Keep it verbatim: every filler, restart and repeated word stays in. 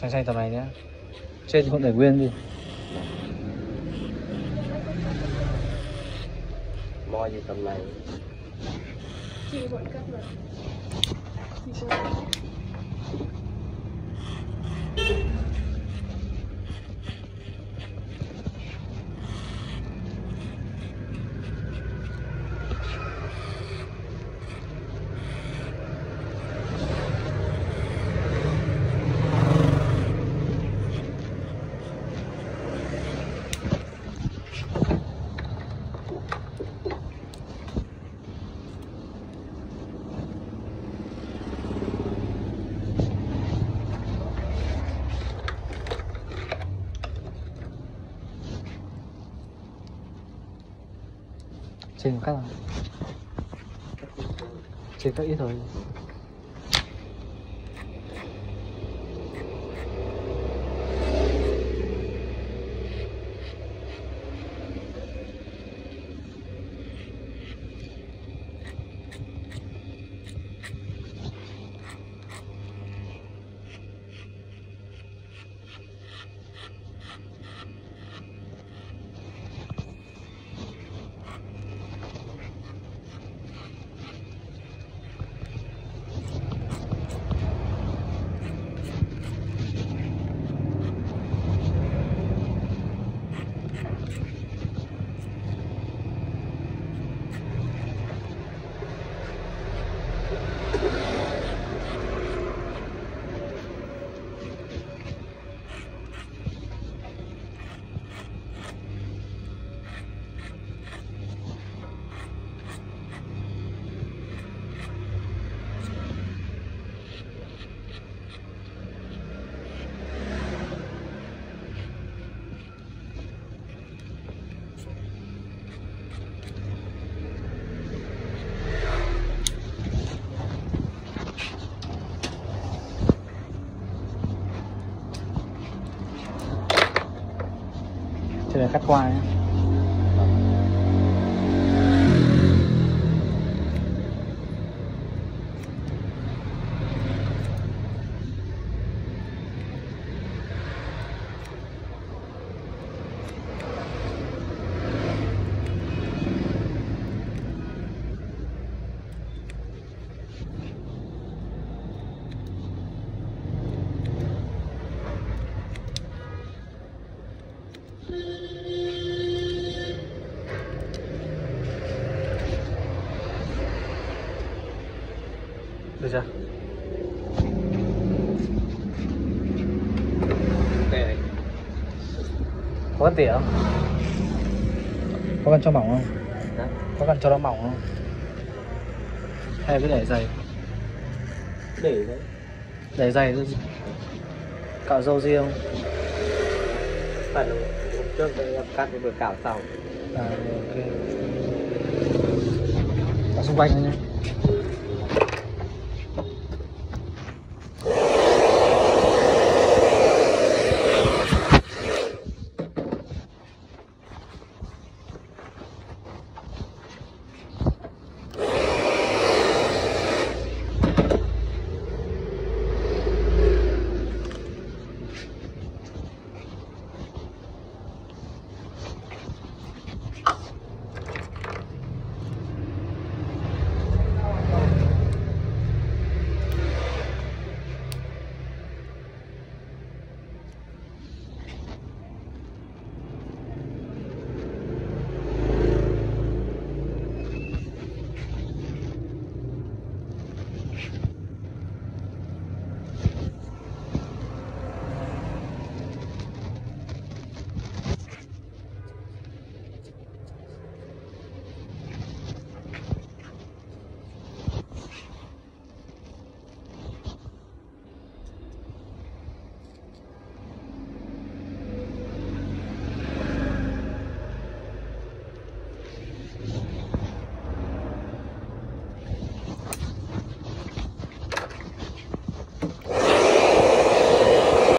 xanh xanh tầm này nhá. Trên thì không để nguyên gì. Moi gì tầm này. Chị vẫn cắt mà. Chị trên cắt rồi. Trên cắt ít thôi. Trên này cắt qua nhé. Được chưa? Đây này. Có cần tỉa không? Có cần cho mỏng không? Hả? Có cần cho nó mỏng không? Hay cứ để dày? Để đấy. Để dày thôi. Cạo râu riêng. Phải là hôm trước tôi em cắt cái bữa cạo xong. À, ok. Cạo xung quanh thôi nhé.